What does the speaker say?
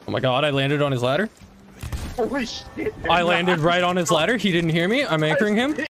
Oh my god, I landed on his ladder. Holy shit. I landed right on his ladder. He didn't hear me. I'm anchoring him.